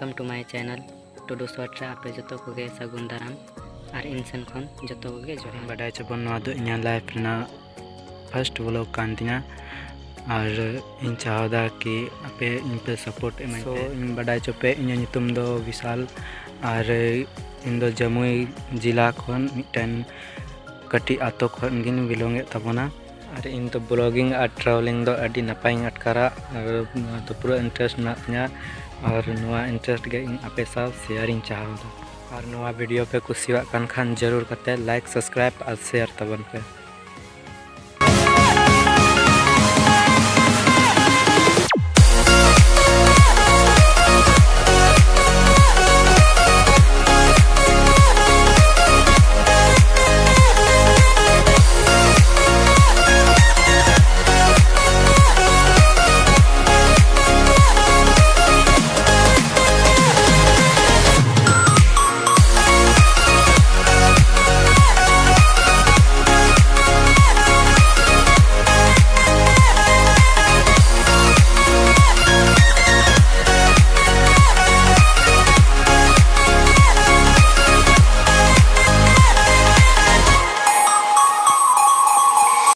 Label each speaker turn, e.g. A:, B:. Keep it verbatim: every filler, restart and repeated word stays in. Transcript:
A: Welcome to my channel टुडू शॉर्ट रे आपे जतो कोगे सगुन दाराम और इनसन खन जतो कोगे जोरे
B: बाडाय चबन नवा दो इना लाइफ ना फर्स्ट व्लॉग कान तिना और इन चाहदा कि आपे इन पे सपोर्ट एम सो इन बाडाय चपे इन नितुम दो विशाल और इन दो जमुई जिला खन मिटन कटी आतो खन गिन बिलोंगे तबना और इन तो ब्लॉगिंग और ट्रैवलिंग दो अडी नपाई अटकारा और तो पूरा इंटरेस्ट ना और नवा इंटरेस्ट के इन आपे साथ शेयरिंग चाहदा और नवा वीडियो पे कुछ सिवा कान खान जरूर करते लाइक सब्सक्राइब और शेयर तबन पे।